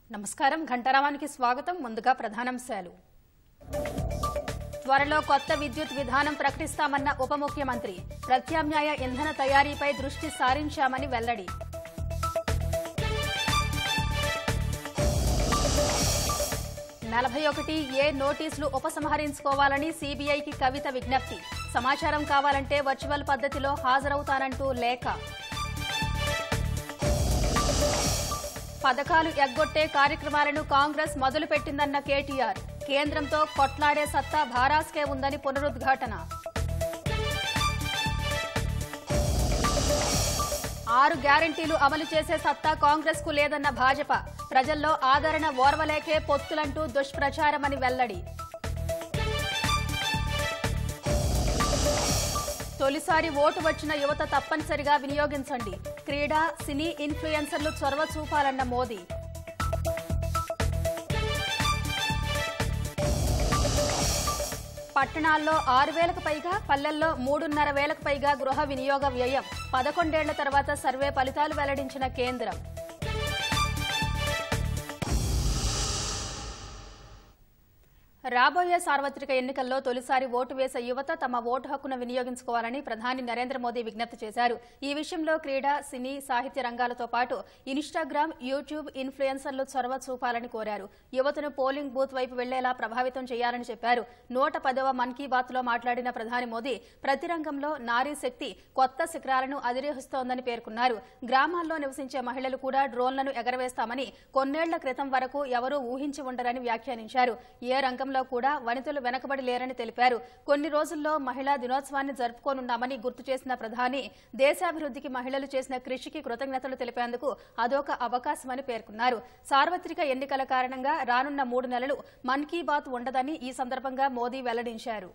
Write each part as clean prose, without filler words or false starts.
నమస్కారం ఘంటారావానికి స్వాగతం. ముందుగా ప్రధానాంశాలు. త్వరలో కొత్త విద్యుత్ విధానం ప్రకటిస్తామన్న ఉప ముఖ్యమంత్రి. ప్రత్యామ్నాయ ఇంధన తయారీపై దృష్టి సారించామని వెల్లడి. ఏ నోటీసులు ఉపసంహరించుకోవాలని సీబీఐకి కవిత విజ్ఞప్తి. సమాచారం కావాలంటే వర్చువల్ పద్ధతిలో హాజరవుతానంటూ లేఖ. పథకాలు ఎగ్గొట్టే కార్యక్రమాలను కాంగ్రెస్ మొదలుపెట్టిందన్న కేటీఆర్. కేంద్రంతో కొట్లాడే సత్తా భారాస్కే ఉందని పునరుద్ఘాటన. 6 గ్యారంటీలు అమలు చేసే సత్తా కాంగ్రెస్ కు లేదన్న భాజపా. ప్రజల్లో ఆదరణ ఓర్వలేకే పొత్తులంటూ దుష్ప్రచారమని వెల్లడి. తొలిసారి ఓటు వచ్చిన యువత తప్పనిసరిగా వినియోగించండి. క్రీడా, సినీ ఇన్ఫ్లుయెన్సర్లు చొరవ చూపాలన్న మోదీ. పట్టణాల్లో 6,000కు పైగా, పల్లెల్లో 3,500కు పైగా గృహ వినియోగ వ్యయం. 11 ఏళ్ల తర్వాత సర్వే ఫలితాలు వెల్లడించిన కేంద్రం. రాబోయే సార్వత్రిక ఎన్నికల్లో తొలిసారి ఓటు వేసే యువత తమ ఓటు హక్కును వినియోగించుకోవాలని ప్రధాని నరేంద్ర మోదీ విజ్ఞప్తి చేశారు. ఈ విషయంలో క్రీడా, సినీ, సాహిత్య రంగాలతో పాటు ఇన్స్టాగ్రామ్, యూట్యూబ్ ఇన్ఫ్లుయెన్సర్లు చొరవ చూపాలని కోరారు. యువతను పోలింగ్ బూత్ వైపు వెళ్లేలా ప్రభావితం చేయాలని చెప్పారు. 110వ మన్ కీ బాత్ లో మాట్లాడిన ప్రధాని మోదీ ప్రతి రంగంలో నారీ శక్తి కొత్త శిఖరాలను అధిరోహిస్తోందని పేర్కొన్నారు. గ్రామాల్లో నివసించే మహిళలు కూడా డ్రోన్లను ఎగరవేస్తామని కొన్నేళ్ల క్రితం వరకు ఎవరూ ఊహించి ఉండరని వ్యాఖ్యానించారు. ఏ రంగంలో కూడా వనితలు వెనకబడి లేరని తెలిపారు. కొన్ని రోజుల్లో మహిళా దినోత్సవాన్ని జరుపుకోనున్నామని గుర్తు చేసిన ప్రధాని దేశాభివృద్ధికి మహిళలు చేసిన కృషికి కృతజ్ఞతలు తెలిపేందుకు అదొక అవకాశమని పేర్కొన్నారు. సార్వత్రిక ఎన్నికల కారణంగా రానున్న 3 నెలలు మన్ కీ బాత్ ఉండదని ఈ సందర్భంగా మోదీ వెల్లడించారు.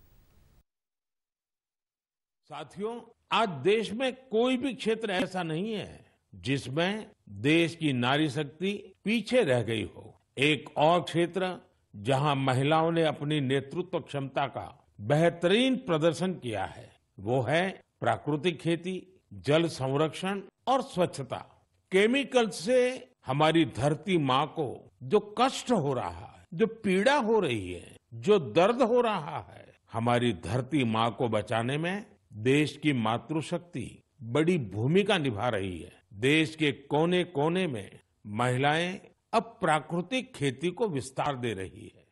साथियों, आज देश में कोई भी क्षेत्र ऐसा नहीं है जिसमें देश की नारी शक्ति पीछे रह गई हो. एक और क्षेत्र जहां महिलाओं ने अपनी नेतृत्व क्षमता का बेहतरीन प्रदर्शन किया है वो है प्राकृतिक खेती, जल संरक्षण और स्वच्छता. केमिकल से हमारी धरती माँ को जो कष्ट हो रहा है, जो पीड़ा हो रही है, जो दर्द हो रहा है, हमारी धरती माँ को बचाने में देश की मातृशक्ति बड़ी भूमिका निभा रही है. देश के कोने कोने में महिलाएं अब प्राकृतिक खेती को विस्तार दे रही है.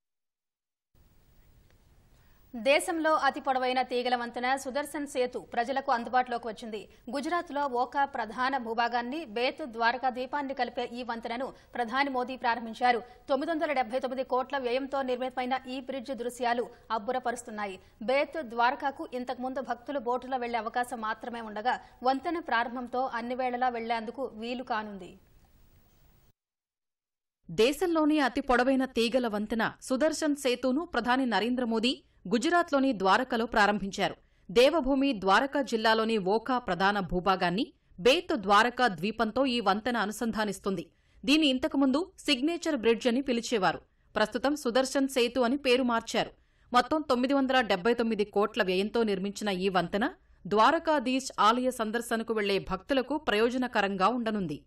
దేశంలో అతి పొడవైన తీగల వంతెన సుదర్శన్ సేతు ప్రజలకు అందుబాటులోకి వచ్చింది. గుజరాత్లో ఓఖా ప్రధాన భూభాగాన్ని బేత్ ద్వారకా ద్వీపాన్ని కలిపే ఈ వంతెనను ప్రధాని మోదీ ప్రారంభించారు. 979 కోట్ల వ్యయంతో నిర్మితమైన ఈ బ్రిడ్జ్ దృశ్యాలు అబ్బురపరుస్తున్నాయి. బేత్ ద్వారకాకు ఇంతకుముందు భక్తులు బోటులో వెళ్లే అవకాశం మాత్రమే ఉండగా వంతెన ప్రారంభంతో అన్ని వేళలా వెళ్లేందుకు వీలు కానుంది. దేశంలోని అతి పొడవైన తీగల వంతెన సుదర్శన్ సేతును ప్రధాని నరేంద్ర మోదీ గుజరాత్లోని ద్వారకలో ప్రారంభించారు. దేవభూమి ద్వారకా జిల్లాలోని ఓఖా ప్రధాన భూభాగాన్ని బేత్ ద్వారకా ద్వీపంతో ఈ వంతెన అనుసంధానిస్తుంది. దీన్ని ఇంతకుముందు సిగ్నేచర్ బ్రిడ్జ్ అని పిలిచేవారు. ప్రస్తుతం సుదర్శన్ సేతు అని పేరు మార్చారు. మొత్తం 979 కోట్ల వ్యయంతో నిర్మించిన ఈ వంతెన ద్వారకాధీశ్ ఆలయ సందర్శనకు వెళ్లే భక్తులకు ప్రయోజనకరంగా ఉండనుంది.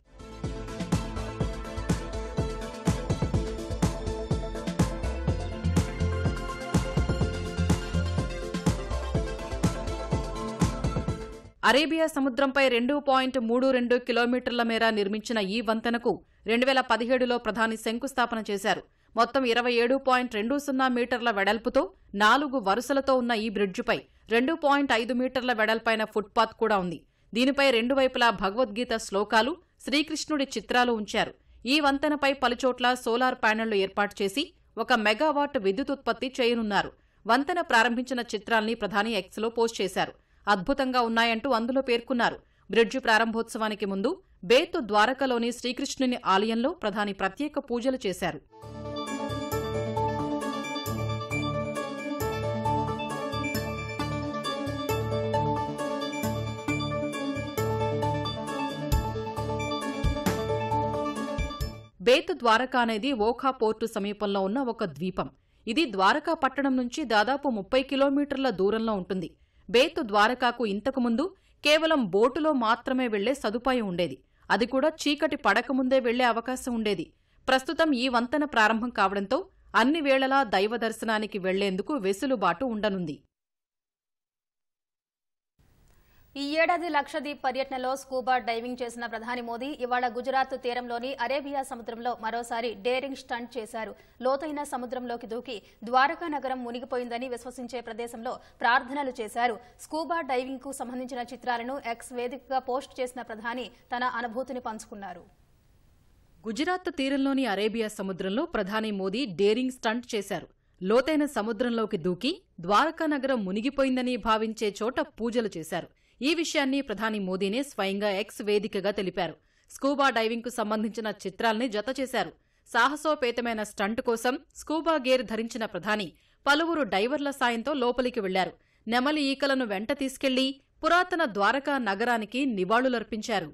అరేబియా సముద్రంపై 2.32 కిలోమీటర్ల మేర నిర్మించిన ఈ వంతెనకు 2017లో ప్రధాని శంకుస్థాపన చేశారు. మొత్తం 27.20 మీటర్ల వెడల్పుతో 4 వరుసలతో ఉన్న ఈ బ్రిడ్జిపై 2.5 మీటర్ల వెడల్పైన ఫుట్పాత్ కూడా ఉంది. దీనిపై 2 వైపులా భగవద్గీత శ్లోకాలు, శ్రీకృష్ణుడి చిత్రాలు ఉంచారు. ఈ వంతెనపై పలుచోట్ల సోలార్ ప్యానెళ్లు ఏర్పాటు చేసి 1 మెగావాట్ విద్యుతుత్పత్తి చేయనున్నారు. వంతెన ప్రారంభించిన చిత్రాల్ని ప్రధాని ఎక్స్లో పోస్ట్ చేశారు. అద్భుతంగా ఉన్నాయంటూ అందులో పేర్కొన్నారు. బ్రిడ్జి ప్రారంభోత్సవానికి ముందు బేత్ ద్వారకలోని శ్రీకృష్ణుని ఆలయంలో ప్రధాని ప్రత్యేక పూజలు చేశారు. బేత్ ద్వారకా అనేది ఓఖా పోర్టు సమీపంలో ఉన్న ఒక ద్వీపం. ఇది ద్వారకా పట్టణం నుంచి దాదాపు 30 కిలోమీటర్ల దూరంలో ఉంటుంది. బేత్ ద్వారకాకు ఇంతకుముందు కేవలం బోటులో మాత్రమే వెళ్లే సదుపాయం ఉండేది. అది కూడా చీకటి పడకముందే వెళ్లే అవకాశం ఉండేది. ప్రస్తుతం ఈ వంతెన ప్రారంభం కావడంతో అన్ని వేళలా దైవ దర్శనానికి వెళ్లేందుకు వెసులుబాటు ఉండనుంది. ఈ ఏడాది లక్షద్వీప్ పర్యటనలో స్కూబా డైవింగ్ చేసిన ప్రధాని మోదీ ఇవాళ గుజరాత్ తీరంలోని అరేబియా సముద్రంలో మరోసారి డేరింగ్ స్టంట్ చేశారు. లోతైన సముద్రంలోకి దూకి ద్వారకా నగరం మునిగిపోయిందని విశ్వసించే ప్రదేశంలో ప్రార్థనలు చేశారు. స్కూబా డైవింగ్ కు సంబంధించిన చిత్రాలను ఎక్స్ వేదికగా పోస్ట్ చేసిన ప్రధాని తన అనుభూతిని పంచుకున్నారు. గుజరాత్ తీరంలోని అరేబియా సముద్రంలో ప్రధాని మోదీ డేరింగ్ స్టంట్ చేశారు. లోతైన సముద్రంలోకి దూకి ద్వారకా నగరం మునిగిపోయిందని భావించే చోట పూజలు చేశారు. ఈ విషయాన్ని ప్రధాని మోదీనే స్వయంగా ఎక్స్ వేదికగా తెలిపారు. స్కూబా డైవింగ్ కు సంబంధించిన చిత్రాల్ని జతచేశారు. సాహసోపేతమైన స్టంట్ కోసం స్కూబా గేర్ ధరించిన ప్రధాని పలువురు డైవర్ల సాయంతో లోపలికి వెళ్లారు. నెమలి ఈకలను వెంట తీసుకెళ్లి పురాతన ద్వారకా నగరానికి నివాళులర్పించారు.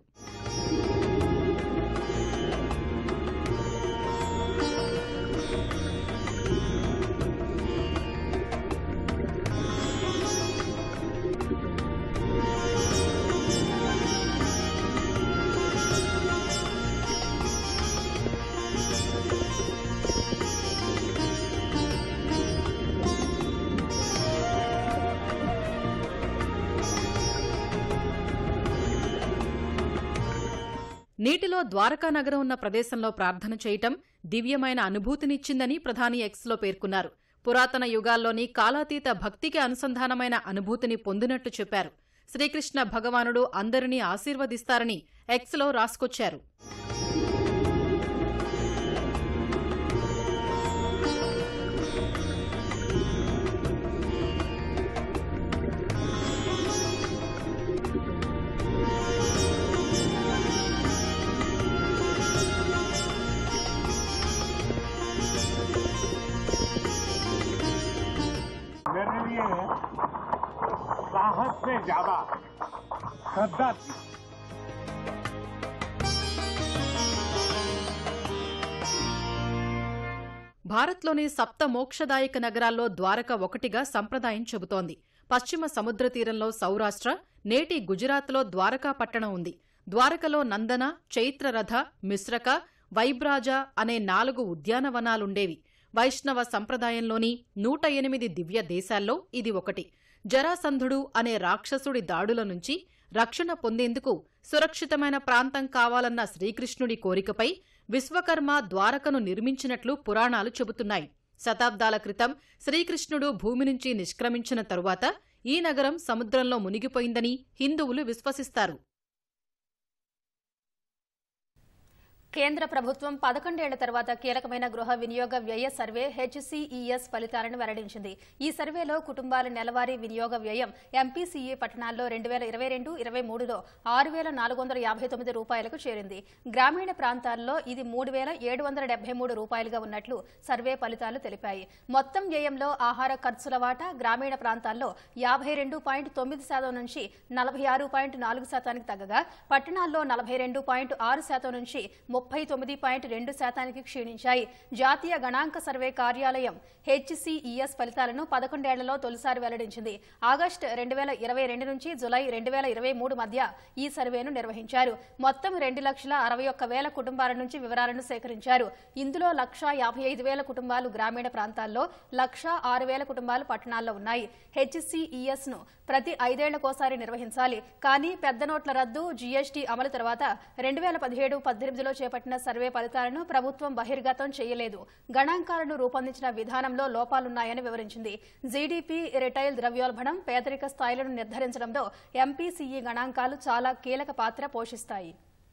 నీటిలో ద్వారకా నగరం ఉన్న ప్రదేశంలో ప్రార్థన చేయటం దివ్యమైన అనుభూతినిచ్చిందని ప్రధాని ఎక్స్లో పేర్కొన్నారు. పురాతన యుగాల్లోని కాలాతీత భక్తికి అనుసంధానమైన అనుభూతిని పొందినట్టు చెప్పారు. శ్రీకృష్ణ భగవానుడు అందరినీ ఆశీర్వదిస్తారని ఎక్స్లో రాసుకొచ్చారు. मेरे लिए साहस से ज्यादा श्रद्धा थी। భారత్లోని సప్త మోక్షదాయక నగరాల్లో ద్వారక ఒకటిగా సంప్రదాయం చెబుతోంది. పశ్చిమ సముద్ర తీరంలో సౌరాష్ట్ర, నేటి గుజరాత్లో ద్వారకా పట్టణం ఉంది. ద్వారకలో నందన, చైత్రరథ, మిశ్రక, వైబ్రాజ అనే 4 ఉద్యానవనాలుండేవి. వైష్ణవ సంప్రదాయంలోని 108 దివ్య దేశాల్లో ఇది ఒకటి. జరాసంధుడు అనే రాక్షసుడి దాడుల నుంచి రక్షణ పొందేందుకు సురక్షితమైన ప్రాంతం కావాలన్న శ్రీకృష్ణుడి కోరికపై విశ్వకర్మ ద్వారకను నిర్మించినట్లు పురాణాలు చెబుతున్నాయి. శతాబ్దాల క్రితం శ్రీకృష్ణుడు భూమి నుంచి నిష్క్రమించిన తరువాత ఈ నగరం సముద్రంలో మునిగిపోయిందని హిందువులు విశ్వసిస్తారు. కేంద్ర ప్రభుత్వం 11 ఏళ్ల తర్వాత కీలకమైన గృహ వినియోగ వ్యయ సర్వే హెచ్సిఈఎస్ ఫలితాలను వెల్లడించింది. ఈ సర్వేలో కుటుంబాల నెలవారీ వినియోగ వ్యయం ఎంపీసీఈ పట్టణాల్లో 2022-23లో 6,459 రూపాయలకు చేరింది. గ్రామీణ ప్రాంతాల్లో ఇది 3,773 రూపాయలుగా ఉన్నట్లు సర్వే ఫలితాలు తెలిపాయి. మొత్తం వ్యయంలో ఆహార ఖర్చుల వాటా గ్రామీణ ప్రాంతాల్లో 52.9% నుంచి 46.4% తగ్గగా పట్టణాల్లో 42.6% నుంచి 39.2% క్షీణించాయి. జాతీయ గణాంక సర్వే కార్యాలయం హెచ్సిఈఎస్ ఫలితాలను 11 ఏళ్లలో తొలిసారి వెల్లడించింది. ఆగస్టు 2022 నుంచి జులై 2023 మధ్య ఈ సర్వేను నిర్వహించారు. మొత్తం 2,61,000 కుటుంబాల నుంచి వివరాలను సేకరించారు. ఇందులో 1,55,000 కుటుంబాలు గ్రామీణ ప్రాంతాల్లో, 1,06,000 కుటుంబాలు పట్టణాల్లో ఉన్నాయి. హెచ్సిఈఎస్ ను ప్రతి 5 ఏళ్లకోసారి నిర్వహించాలి. కానీ పెద్ద నోట్ల రద్దు, జీఎస్టీ అమలు తర్వాత 2017-18లో చేపట్టిన సర్వే ఫలితాలను ప్రభుత్వం బహిర్గతం చేయలేదు. గణాంకాలను రూపొందించిన విధానంలో లోపాలున్నాయని వివరించింది. జీడీపీ, రిటైల్ ద్రవ్యోల్బణం, పేదరిక స్థాయిలను నిర్ధారించడంలో ఎంపీసీఈ గణాంకాలు చాలా కీలక పాత్ర పోషిస్తాయి.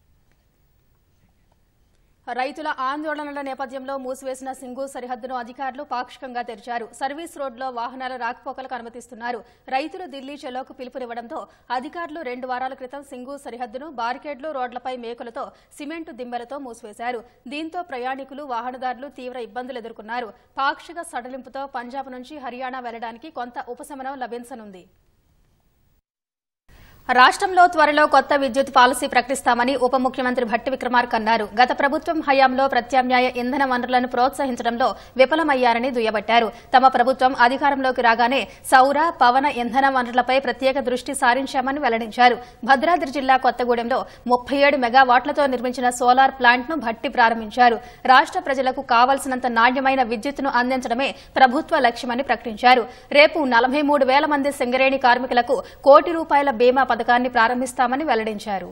రైతుల ఆందోళనల నేపథ్యంలో మూసివేసిన సింగూర్ సరిహద్దును అధికారులు పాక్షికంగా తెరిచారు. సర్వీస్ రోడ్లో వాహనాల రాకపోకలకు అనుమతిస్తున్నారు. రైతులు ఢిల్లీ చెలోకు పిలుపునివ్వడంతో అధికారులు 2 వారాల క్రితం సింగూర్ సరిహద్దును బారికేడ్లు, రోడ్లపై మేకులతో, సిమెంటు దిమ్మెలతో మూసివేశారు. దీంతో ప్రయాణికులు, వాహనదారులు తీవ్ర ఇబ్బందులు ఎదుర్కొన్నారు. పాక్షిక సడలింపుతో పంజాబ్ నుంచి హర్యానా వెళ్లడానికి కొంత ఉపశమనం లభించనుంది. రాష్ట్రంలో త్వరలో కొత్త విద్యుత్ పాలసీ ప్రకటిస్తామని ఉప ముఖ్యమంత్రి భట్టి విక్రమార్క అన్నారు. గత ప్రభుత్వం హయాంలో ప్రత్యామ్నాయ ఇంధన వనరులను ప్రోత్సహించడంలో విఫలమయ్యారని దుయ్యబట్టారు. తమ ప్రభుత్వం అధికారంలోకి రాగానే సౌర, పవన ఇంధన వనరులపై ప్రత్యేక దృష్టి సారించామని వెల్లడించారు. భద్రాద్రి జిల్లా కొత్తగూడెంలో 37 మెగావాట్లతో నిర్మించిన సోలార్ ప్లాంట్ను భట్టి ప్రారంభించారు. రాష్ట్ర ప్రజలకు కావాల్సినంత నాణ్యమైన విద్యుత్తును అందించడమే ప్రభుత్వ లక్ష్యమని ప్రకటించారు. రేపు 43,000 మంది సింగరేణి కార్మికులకు ₹1 కోటి బీమా పథకాన్ని ప్రారంభిస్తామని వెల్లడించారు.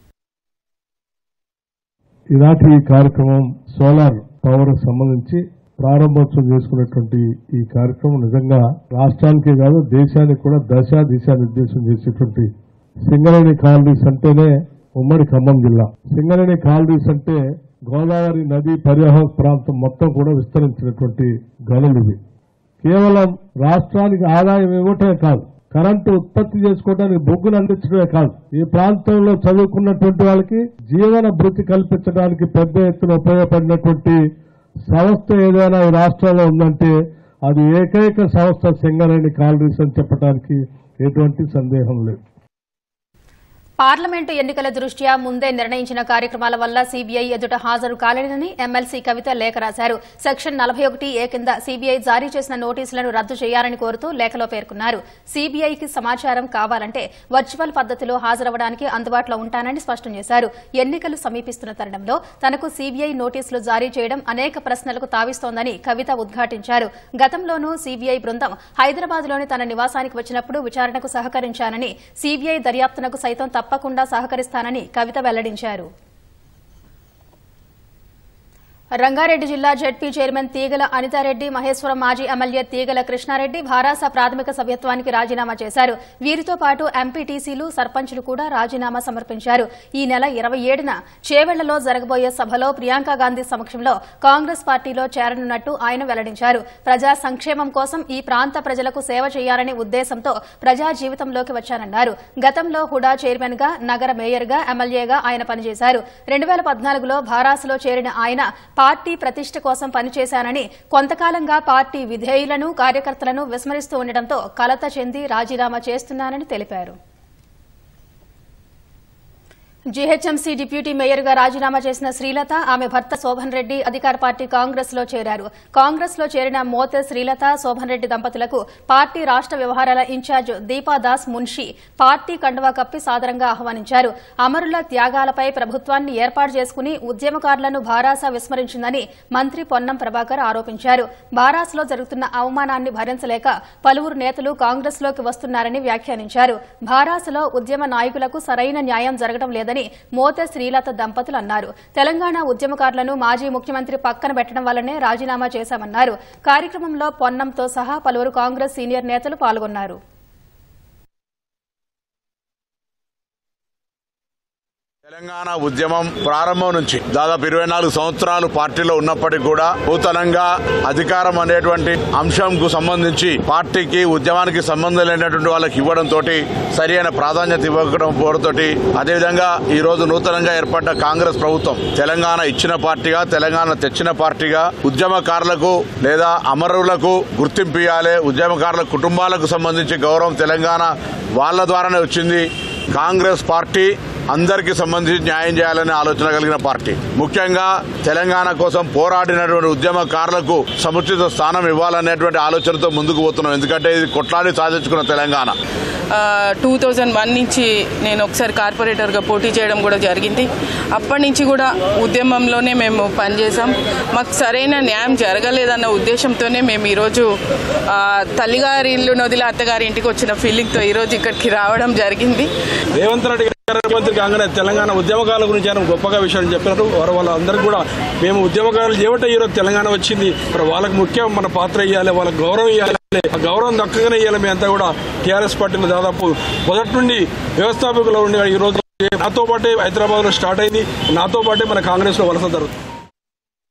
ఈనాటి ఈ కార్యక్రమం సోలార్ పవర్ సంబంధించి ప్రారంభోత్సవం చేసుకున్నటువంటి ఈ కార్యక్రమం నిజంగా రాష్ట్రానికే కాదు దేశానికి కూడా దిశా నిర్దేశం చేసేటువంటి సింగరేణి కాలనీస్ అంటేనే ఉమ్మడి ఖమ్మం జిల్లా. సింగరేణి కాలనీస్ అంటే గోదావరి నది పరివాహక ప్రాంతం మొత్తం కూడా విస్తరించినటువంటి గనులు ఇవి. కేవలం రాష్ట్రానికి ఆదాయం ఇవ్వటమే కాదు, కరెంటు ఉత్పత్తి చేసుకోవడానికి బొగ్గును అందించడమే కాదు, ఈ ప్రాంతంలో చదువుకున్నటువంటి వాళ్ళకి జీవన భృతి కల్పించడానికి పెద్ద ఎత్తున ఉపయోగపడినటువంటి సంస్థ ఏదైనా ఈ రాష్ట్రంలో ఉందంటే అది ఏకైక సంస్థ సింగరేణి కాలనీస్ అని చెప్పడానికి ఎటువంటి సందేహం లేదు. పార్లమెంటు ఎన్నికల దృష్ట్యా ముందే నిర్ణయించిన కార్యక్రమాల వల్ల సీబీఐ ఎదుట హాజరు కాలేదని ఎమ్మెల్సీ కవిత లేఖ రాశారు. సెక్షన్ 41A కింద సీబీఐ జారీ చేసిన నోటీసులను రద్దు చేయాలని కోరుతూ లేఖలో పేర్కొన్నారు. సీబీఐకి సమాచారం కావాలంటే వర్చువల్ పద్దతిలో హాజరవడానికి అందుబాటులో ఉంటానని స్పష్టం చేశారు. ఎన్నికలు సమీపిస్తున్న తరుణంలో తనకు సీబీఐ నోటీసులు జారీ చేయడం అనేక ప్రశ్నలకు తావిస్తోందని కవిత ఉద్ఘాటించారు. గతంలోనూ సీబీఐ బృందం హైదరాబాద్లోని తన నివాసానికి వచ్చినప్పుడు విచారణకు సహకరించానని, సీబీఐ దర్యాప్తునకు సైతం తప్పకుండా సహకరిస్తానని కవిత వెల్లడించారు. రంగారెడ్డి జిల్లా జెడ్పీ చైర్మన్ తీగల అనితారెడ్డి, మహేశ్వరం మాజీ ఎమ్మెల్యే తీగల కృష్ణారెడ్డి భారాస ప్రాథమిక సభ్యత్వానికి రాజీనామా చేశారు. వీరితో పాటు ఎంపీటీసీలు, సర్పంచులు కూడా రాజీనామా సమర్పించారు. ఈ నెల 27న చేవెళ్లలో జరగబోయే సభలో ప్రియాంక గాంధీ సమక్షంలో కాంగ్రెస్ పార్టీలో చేరనున్నట్టు ఆయన వెల్లడించారు. ప్రజా సంక్షేమం కోసం ఈ ప్రాంత ప్రజలకు సేవ చేయాలనే ఉద్దేశంతో ప్రజా జీవితంలోకి వచ్చానన్నారు. గతంలో హుడా చైర్మన్ గా, నగర మేయర్గా, ఎమ్మెల్యేగా ఆయన పనిచేశారు. 2014లో భారాసలో చేరిన ఆయన పార్టీ ప్రతిష్ట కోసం పనిచేశానని, కొంతకాలంగా పార్టీ విధేయులను, కార్యకర్తలను విస్మరిస్తూ ఉండడంతో కలత చెంది రాజీనామా చేస్తున్నానని తెలిపారు. జీహెచ్ఎంసీ డిప్యూటీ మేయర్గా రాజీనామా చేసిన శ్రీలత, ఆమె భర్త శోభన్ రెడ్డి అధికార పార్టీ కాంగ్రెస్ లో చేరారు. కాంగ్రెస్ లో చేరిన మోతే శ్రీలత, శోభన్ రెడ్డి దంపతులకు పార్టీ రాష్ట్ర వ్యవహారాల ఇన్ఛార్జ్ దీపాదాస్ మున్షి పార్టీ కండువా కప్పి సాదరంగా ఆహ్వానించారు. అమరుల త్యాగాలపై ప్రభుత్వాన్ని ఏర్పాటు చేసుకుని ఉద్యమకారులను భారాస విస్మరించిందని మంత్రి పొన్నం ప్రభాకర్ ఆరోపించారు. భారాసలో జరుగుతున్న అవమానాన్ని భరించలేక పలువురు నేతలు కాంగ్రెస్ లోకి వస్తున్నారని వ్యాఖ్యానించారు. భారాసలో ఉద్యమ నాయకులకు సరైన న్యాయం జరగడం లేదని మోతే శ్రీలత దంపతులు అన్నారు. తెలంగాణ ఉద్యమకారులను మాజీ ముఖ్యమంత్రి పక్కన పెట్టడం వల్లనే రాజీనామా చేశామన్నారు. కార్యక్రమంలో పొన్నంతో సహా పలువురు కాంగ్రెస్ సీనియర్ నేతలు పాల్గొన్నారు. తెలంగాణ ఉద్యమం ప్రారంభం నుంచి దాదాపు 24 సంవత్సరాలు పార్టీలో ఉన్నప్పటికీ కూడా నూతనంగా అధికారం అనేటువంటి అంశంకు సంబంధించి పార్టీకి, ఉద్యమానికి సంబంధం లేనటువంటి వాళ్ళకి ఇవ్వడంతో సరైన ప్రాధాన్యత ఇవ్వకపోవడంతో, అదేవిధంగా ఈ రోజు నూతనంగా ఏర్పడ్డ కాంగ్రెస్ ప్రభుత్వం తెలంగాణ ఇచ్చిన పార్టీగా, తెలంగాణ తెచ్చిన పార్టీగా ఉద్యమకారులకు లేదా అమరులకు గుర్తింపు ఇవ్వాలి, ఉద్యమకారుల కుటుంబాలకు సంబంధించి గౌరవం తెలంగాణ వాళ్ళ ద్వారానే వచ్చింది. కాంగ్రెస్ పార్టీ అందరికీ సంబంధించి న్యాయం చేయాలనే ఆలోచన కలిగిన పార్టీ. ముఖ్యంగా తెలంగాణ కోసం పోరాడినటువంటి ఉద్యమకారులకు సముచిత స్థానం ఇవ్వాలనేటువంటి ఆలోచనతో ముందుకు పోతున్నాం. ఎందుకంటే ఇది కొట్లాడి సాధించుకున్న తెలంగాణ. 2001 నుంచి నేను ఒకసారి కార్పొరేటర్గా పోటీ చేయడం కూడా జరిగింది. అప్పటి నుంచి కూడా ఉద్యమంలోనే మేము పనిచేసాం. మాకు సరైన న్యాయం జరగలేదన్న ఉద్దేశంతోనే మేము ఈరోజు తల్లిగారి ఇల్లు నొదిలి అత్తగారి ఇంటికి వచ్చిన ఫీలింగ్తో ఈరోజు ఇక్కడికి రావడం జరిగింది. రేవంత్ రెడ్డి ముఖ్యమంత్రి కాగానే తెలంగాణ ఉద్యమకారుల గురించి ఆయన గొప్పగా విషయాలు చెప్పినారు. వాళ్ళందరికీ కూడా మేము ఉద్యమకారులు చేయబట్టే ఈరోజు తెలంగాణ వచ్చింది. మరి వాళ్ళకి ముఖ్యం మన పాత్ర ఇవ్వాలి, వాళ్ళకి గౌరవం ఇవ్వాలి. ఆ గౌరవం దక్కగానే ఇవ్వాలి. మేమంతా కూడా టీఆర్ఎస్ పార్టీలో దాదాపు మొదటి నుండి వ్యవస్థాపకులు ఉండి ఈరోజు నాతో పాటే హైదరాబాద్ లో స్టార్ట్ అయింది, నాతో పాటే మన కాంగ్రెస్ లో వలస జరుగుతుంది.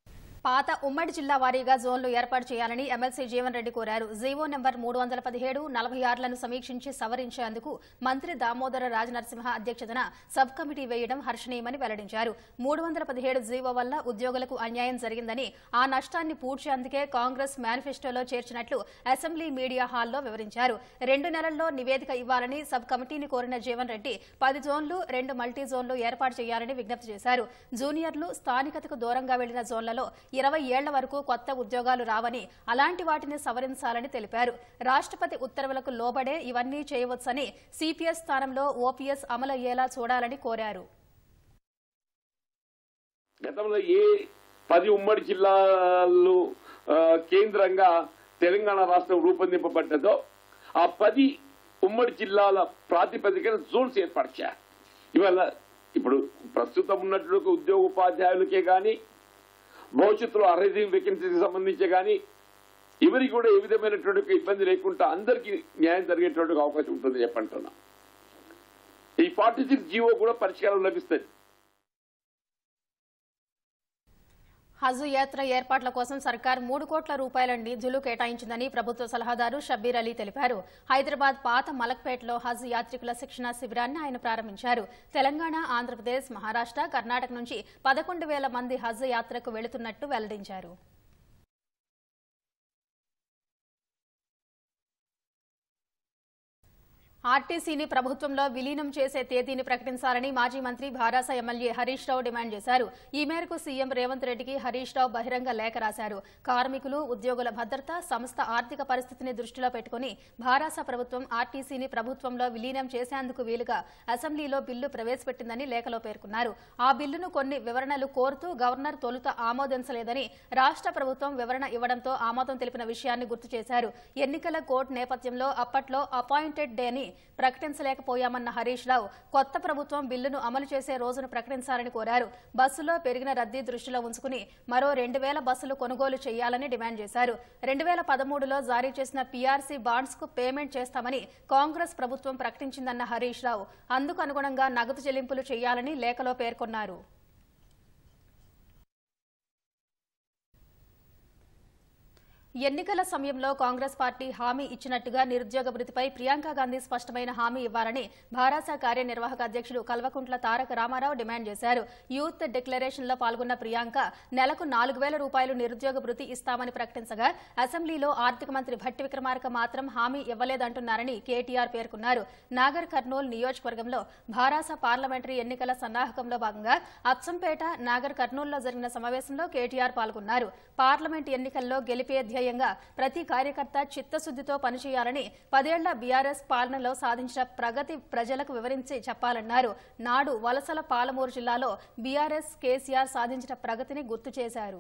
పాత ఉమ్మడి జిల్లా వారీగా జోన్లు ఏర్పాటు చేయాలని ఎమ్మెల్సీ జీవన్ రెడ్డి కోరారు. జీవో నెంబర్ 317 46లను సమీక్షించి సవరించేందుకు మంత్రి దామోదర రాజనరసింహ అధ్యక్షతన సబ్ కమిటీ వేయడం హర్షణీయమని వెల్లడించారు. 317 జీవో వల్ల ఉద్యోగులకు అన్యాయం జరిగిందని, ఆ నష్టాన్ని పూడ్చేందుకే కాంగ్రెస్ మేనిఫెస్టోలో చేర్చినట్లు అసెంబ్లీ మీడియా హాల్లో వివరించారు. 2 నెలల్లో నివేదిక ఇవ్వాలని సబ్ కమిటీని కోరిన జీవన్ రెడ్డి 10 జోన్లు 2 మల్టీ జోన్లు ఏర్పాటు చేయాలని విజ్ఞప్తి చేశారు. జూనియర్లు స్థానికతకు దూరంగా వెళ్లిన జోన్లలో 20 ఏళ్ల వరకు కొత్త ఉద్యోగాలు రావని, అలాంటి వాటిని సవరించాలని తెలిపారు. రాష్ట్రపతి ఉత్తర్వులకు లోబడే ఇవన్నీ చేయవచ్చని, సిపిఎస్ స్థానంలో ఓపీఎస్ అమలయ్యేలా చూడాలని కోరారు. గతంలో ఏ 10 ఉమ్మడి జిల్లాలు కేంద్రంగా తెలంగాణ రాష్ట్రం రూపొందింపబడ్డదో ఆ 10 ఉమ్మడి జిల్లాల ప్రాతిపదికన జోన్స్ ఏర్పాటు చేయాలి. ఇవాళ ఇప్పుడు ప్రస్తుతం ఉన్నటువంటి ఉద్యోగ ఉపాధ్యాయులకే కానీ, భవిష్యత్తులో అరైజింగ్ వేకెన్సీకి సంబంధించి కానీ ఎవరికి కూడా ఏ విధమైనటువంటి ఇబ్బంది లేకుండా అందరికీ న్యాయం జరిగేటువంటి అవకాశం ఉంటుంది చెప్పంటున్నా. ఈ 46 జీవో కూడా పరిష్కారం లభిస్తుంది. హజ్ యాత్ర ఏర్పాట్ల కోసం సర్కార్ 3 కోట్ల రూపాయల నిధులు కేటాయించిందని ప్రభుత్వ సలహాదారు షబ్బీర్ అలీ తెలిపారు. హైదరాబాద్ పాత మలక్పేటలో హజ్ యాత్రికుల శిక్షణ శిబిరాన్ని ఆయన ప్రారంభించారు. తెలంగాణ, ఆంధ్రప్రదేశ్, మహారాష్ట్ర, కర్ణాటక నుంచి 11,000 మంది హజ్ యాత్రకు వెళుతున్నట్టు వెల్లడించారు. ఆర్టీసీని ప్రభుత్వంలో విలీనం చేసే తేదీని ప్రకటించాలని మాజీ మంత్రి భారాస ఎమ్మెల్యే హరీష్ రావు డిమాండ్ చేశారు. ఈ మేరకు సీఎం రేవంత్ రెడ్డికి హరీష్ రావు బహిరంగ లేఖ రాశారు. కార్మికులు, ఉద్యోగుల భద్రత, సంస్థ ఆర్థిక పరిస్థితిని దృష్టిలో పెట్టుకుని భారాస ప్రభుత్వం ఆర్టీసీని ప్రభుత్వంలో విలీనం చేసేందుకు వీలుగా అసెంబ్లీలో బిల్లు ప్రవేశపెట్టిందని లేఖలో పేర్కొన్నారు. ఆ బిల్లును కొన్ని వివరణలు కోరుతూ గవర్నర్ తొలుత ఆమోదించలేదని, రాష్ట్ర ప్రభుత్వం వివరణ ఇవ్వడంతో ఆమోదం తెలిపిన విషయాన్ని గుర్తు చేశారు. ఎన్నికల కోడ్ నేపథ్యంలో అప్పట్లో అపాయింటెడ్ డేని ప్రకటించలేకపోయామన్న హరీష్ రావు కొత్త ప్రభుత్వం బిల్లును అమలు చేసే రోజును ప్రకటించాలని కోరారు. బస్సులో పెరిగిన రద్దీ దృష్టిలో ఉంచుకుని మరో 2,000 బస్సులు కొనుగోలు చేయాలని డిమాండ్ చేశారు. 2013లో జారీ చేసిన పీఆర్సీ బాండ్స్ కు పేమెంట్ చేస్తామని కాంగ్రెస్ ప్రభుత్వం ప్రకటించిందన్న హరీష్ రావు అందుకు అనుగుణంగా నగదు చెల్లింపులు చేయాలని లేఖలో పేర్కొన్నారు. ఎన్నికల సమయంలో కాంగ్రెస్ పార్టీ హామీ ఇచ్చినట్టుగా నిరుద్యోగ వృత్తిపై ప్రియాంక గాంధీ స్పష్టమైన హామీ ఇవ్వాలని భారాస కార్యనిర్వాహక అధ్యక్షుడు కల్వకుంట్ల తారక రామారావు డిమాండ్ చేశారు. యూత్ డిక్లరేషన్లో పాల్గొన్న ప్రియాంక నెలకు 4,000 రూపాయలు నిరుద్యోగ వృత్తి ఇస్తామని ప్రకటించగా ఆర్ధిక మంత్రి భట్టి విక్రమార్క మాత్రం హామీ ఇవ్వలేదంటున్నారని కేటీఆర్ పేర్కొన్నారు. నాగర్ కర్నూలు నియోజకవర్గంలో భారాస పార్లమెంటరీ ఎన్నికల సన్నాహకంలో భాగంగా అచ్చంపేట, నాగర్ కర్నూలులో జరిగిన సమావేశంలో కేటీఆర్ పాల్గొన్నారు. పార్లమెంట్ ఎన్నికల్లో గెలిపే ధ్యేయంగా ప్రతి కార్యకర్త చిత్తశుద్దితో పనిచేయాలని, 10 ఏళ్ల బీఆర్ఎస్ పాలనలో సాధించిన ప్రగతి ప్రజలకు వివరించి చెప్పాలన్నారు. నాడు వలసల పాలమూరు జిల్లాలో బీఆర్ఎస్ కేసీఆర్ సాధించిన ప్రగతిని గుర్తు చేశారు.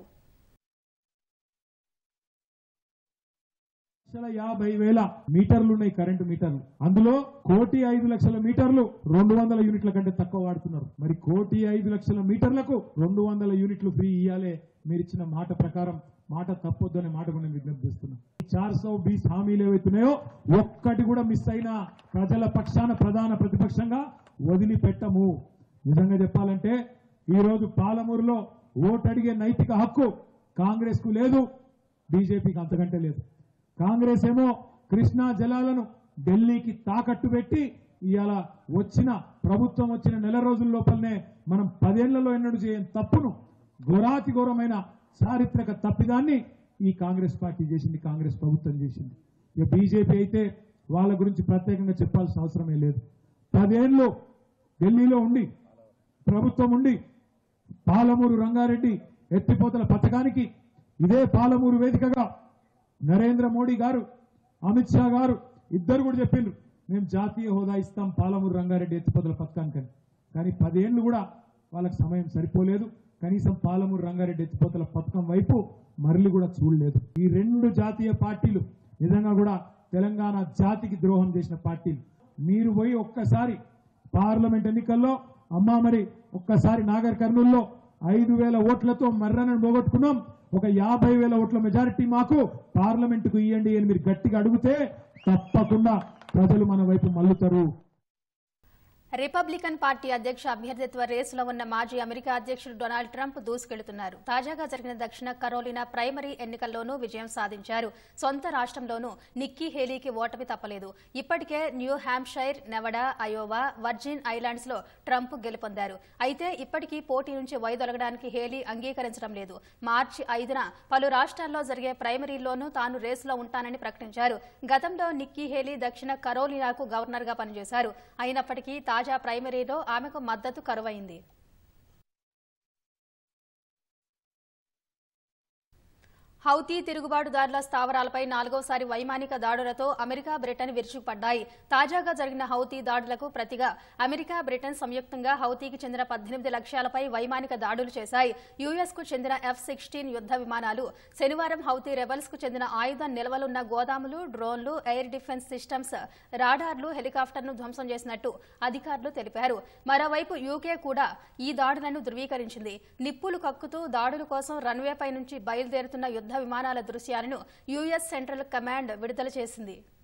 50,000 మీటర్లున్నాయి, కరెంటు మీటర్లు. అందులో 1,05,00,000 మీటర్లు 200 యూనిట్ల కంటే తక్కువ వాడుతున్నారు. మరి 1,05,00,000 మీటర్లకు 200 యూనిట్లు ఫ్రీ ఇయ్యాలే. మీరిచ్చిన మాట ప్రకారం మాట తప్పొద్దు అనే మాట మనం విజ్ఞప్తి చేస్తున్నాం. 420 హామీలు ఏవైతున్నాయో ఒక్కటి కూడా మిస్ అయినా ప్రజల పక్షాన ప్రధాన ప్రతిపక్షంగా వదిలిపెట్టము. నిజంగా చెప్పాలంటే ఈ రోజు పాలమూరులో ఓటు అడిగే నైతిక హక్కు కాంగ్రెస్ కు లేదు, బీజేపీకి అంతకంటే లేదు. కాంగ్రెస్ ఏమో కృష్ణా జలాలను ఢిల్లీకి తాకట్టు పెట్టి ఇవాళ ప్రభుత్వం వచ్చిన నెల రోజుల లోపలనే మనం 10 ఏళ్లలో ఎన్నడూ చేయని తప్పును, ఘోరాతి ఘోరమైన చారిత్రక తప్పిదాన్ని ఈ కాంగ్రెస్ పార్టీ చేసింది, కాంగ్రెస్ ప్రభుత్వం చేసింది. ఇక బీజేపీ అయితే వాళ్ళ గురించి ప్రత్యేకంగా చెప్పాల్సిన అవసరమే లేదు. 10 ఏళ్లు ఢిల్లీలో ఉండి ప్రభుత్వం ఉండి పాలమూరు రంగారెడ్డి ఎత్తిపోతల పథకానికి ఇదే పాలమూరు వేదికగా నరేంద్ర మోడీ గారు, అమిత్ షా గారు ఇద్దరు కూడా చెప్పిండ్రు మేము జాతీయ హోదా ఇస్తాం పాలమూరు రంగారెడ్డి ఎత్తిపోతల పథకానికని. కానీ 10 ఏళ్లు కూడా వాళ్ళకి సమయం సరిపోలేదు. కనీసం పాలమూరు రంగారెడ్డి ఎత్తిపోతల పథకం వైపు మరలి కూడా చూడలేదు. ఈ 2 జాతీయ పార్టీలు నిజంగా కూడా తెలంగాణ జాతికి ద్రోహం చేసిన పార్టీలు. మీరు పోయి ఒక్కసారి పార్లమెంట్ ఎన్నికల్లో మరి ఒక్కసారి నాగర్ కర్నూలులో 5,000 ఓట్లతో మర్రనను పోగొట్టుకున్నాం. ఒక 50,000 ఓట్ల మెజారిటీ మాకు పార్లమెంటుకు ఇవ్వండి అని మీరు గట్టిగా అడిగితే తప్పకుండా ప్రజలు మన వైపు మల్లుతారు. రిపబ్లికన్ పార్టీ అధ్యక్ష అభ్యర్థిత్వ రేసులో ఉన్న మాజీ అమెరికా అధ్యక్షుడు డొనాల్డ్ ట్రంప్ దూసుకెళ్తున్నారు. తాజాగా జరిగిన దక్షిణ కరోలినా ప్రైమరీ ఎన్నికల్లోనూ విజయం సాధించారు. సొంత రాష్ట్రంలోనూ నిక్కీ హేలీకి ఓటమి తప్పలేదు. ఇప్పటికే New Hampshire, Nevada, Iowa, Virgin Islands లో ట్రంప్ గెలుపొందారు. అయితే ఇప్పటికీ పోటీ నుంచి వైదొలగడానికి హేలీ అంగీకరించడం లేదు. మార్చి 5న పలు రాష్ట్రాల్లో జరిగే ప్రైమరీల్లోనూ తాను రేసులో ఉంటానని ప్రకటించారు. గతంలో నిక్కీ హేలీ దక్షిణ కరోలినాకు గవర్నర్ గా పనిచేశారు. అయినప్పటికీ తాజా ప్రైమరీలో ఆమెకు మద్దతు కరువైంది. హౌతీ తిరుగుబాటుదారుల స్థావరాలపై 4వసారి వైమానిక దాడులతో అమెరికా, బ్రిటన్ విరుచుకుపడ్డాయి. తాజాగా జరిగిన హౌతీ దాడులకు ప్రతిగా అమెరికా, బ్రిటన్ సంయుక్తంగా హౌతీకి చెందిన 18 లక్ష్యాలపై వైమానిక దాడులు చేశాయి. యుఎస్ కు చెందిన F-16 యుద్ద విమానాలు శనివారం హౌతీ రెబల్స్ కు చెందిన ఆయుధ నిల్వలున్న గోదాములు, డ్రోన్లు, ఎయిర్ డిఫెన్స్ సిస్టమ్స్, రాడార్లు, హెలికాప్టర్ను ధ్వంసం చేసినట్టు అధికారులు తెలిపారు. మరోవైపు యూకే కూడా ఈ దాడులను ధృవీకరించింది. నిప్పులు కక్కుతూ దాడుల కోసం రన్వేపై నుంచి బయలుదేరుతున్న యుద్ద విమానాల దృశ్యాలను యుఎస్ సెంట్రల్ కమాండ్ విడుదల చేసింది.